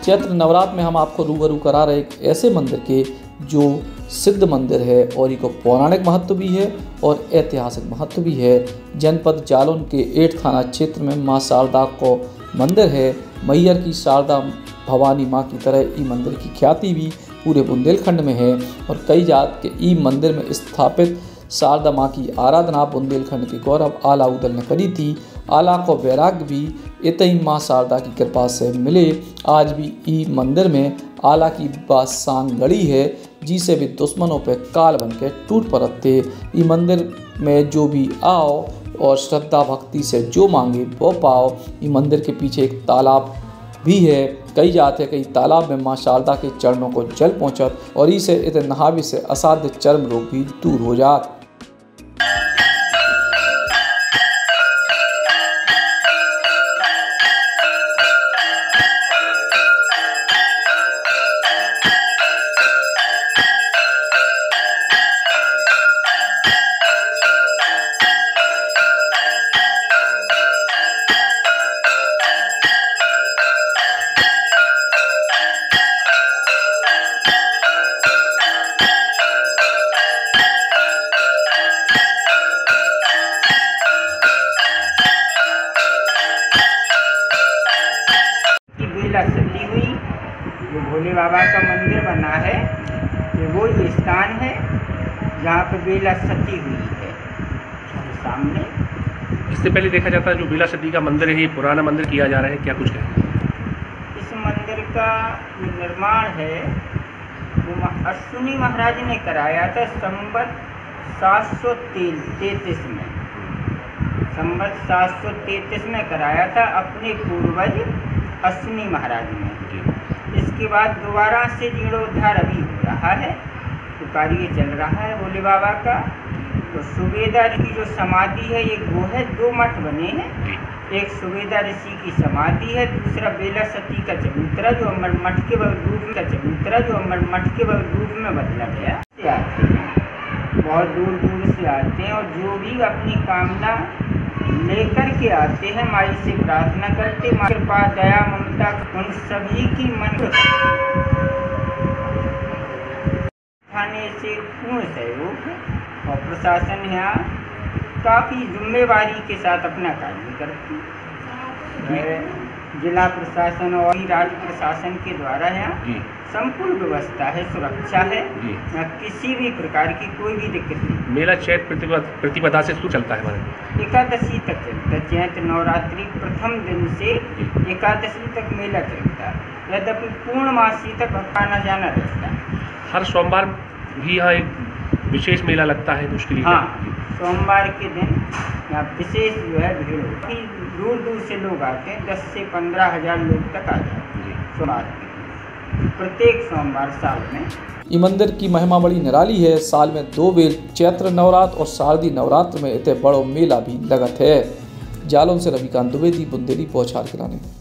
चैत्र नवरात्र में हम आपको रूबरू करा रहे एक ऐसे मंदिर के जो सिद्ध मंदिर है और इको पौराणिक महत्व भी है और ऐतिहासिक महत्व भी है। जनपद जालौन के एट थाना क्षेत्र में माँ शारदा को मंदिर है। मैहर की शारदा भवानी माँ की तरह ई मंदिर की ख्याति भी पूरे बुंदेलखंड में है और कई जात के ई मंदिर में स्थापित शारदा माँ की आराधना बुंदेलखंड के गौरव आला उदल ने करी थी। आला को वैराग्य भी इतनी माँ शारदा की कृपा से मिले। आज भी ई मंदिर में आला की बासांग गढ़ी है जिसे भी दुश्मनों पे काल बन के टूट पड़ते थे। ई मंदिर में जो भी आओ और श्रद्धा भक्ति से जो मांगे वो पाओ। ई मंदिर के पीछे एक तालाब भी है। कई जाते कई तालाब में माँ शारदा के चरणों को जल पहुँचत और इसे इतने नहावे से असाध्य चर्म रोग भी दूर हो जात। सती हुई जो भोले बाबा का मंदिर बना है ये वो ये स्थान है जहाँ पे बेला सती हुई है सामने। इससे पहले देखा जाता है जो बेला सती का मंदिर है ये पुराना मंदिर किया जा रहा है, क्या कुछ है? इस मंदिर का निर्माण है वो अश्विनी महाराज ने कराया था संवत 733 में। संवत 733 में कराया था अपने पूर्वज अश्विनी महाराज ने। इसके बाद दोबारा से जीर्णोद्धार अभी हो रहा है तो कार्य चल रहा है भोले बाबा का। तो सुबेदा की जो समाधि है एक वो है, दो मठ बने हैं। एक सुबेदा ऋषि की समाधि है, दूसरा बेला सती का चबूतरा जो अमर मठ के रूप में बदला गया। आते हैं बहुत दूर दूर से आते हैं और जो भी अपनी कामना लेकर के आते हैं माई से प्रार्थना करते, माँ कृपा दया ममता उन सभी की मन थाने से पूर्ण सहयोग और प्रशासन यहाँ काफ़ी जिम्मेवारी के साथ अपना कार्य करती है। जिला प्रशासन और राज्य प्रशासन के द्वारा यहाँ संपूर्ण व्यवस्था है, सुरक्षा है, किसी भी प्रकार की कोई भी दिक्कत नहीं। मेला चैत्र प्रतिपदा से शुरू चलता है हमारे एकादशी तक चलता है। चैत्र नवरात्रि प्रथम दिन से एकादशी तक मेला चलता है। यद्यपि पूर्णमासी तक आना जाना रहता है। हर सोमवार भी यहाँ एक विशेष मेला लगता है मुश्किल। हाँ, सोमवार के दिन यहाँ विशेष जो है भीड़ होती है। दूर दूर से लोग आते हैं, 10 से 15 हजार लोग तक आ जाते हैं सोमवार प्रत्येक सोमवार साल में। ई मंदिर की महिमा बड़ी निराली है। साल में 2 बेर चैत्र नवरात्र और शारदी नवरात्र में इतने बड़ो मेला भी लगत है। जालौन से रविकांत द्विवेदी बुंदेली पहुँचार कराने।